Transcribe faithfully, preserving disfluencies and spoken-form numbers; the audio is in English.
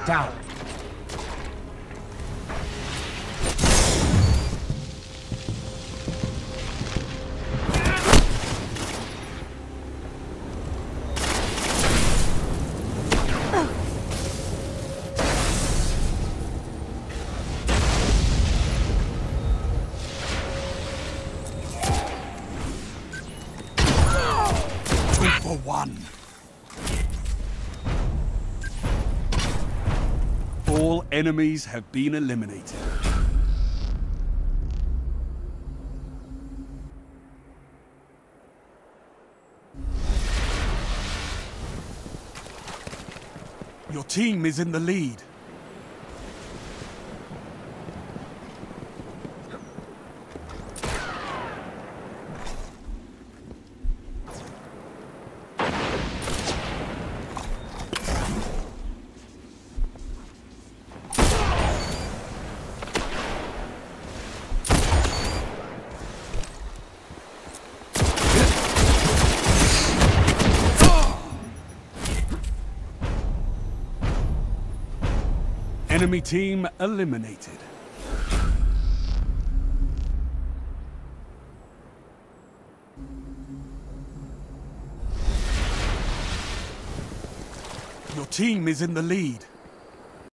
down. Two for one. All enemies have been eliminated. Your team is in the lead. Enemy team eliminated. Your team is in the lead.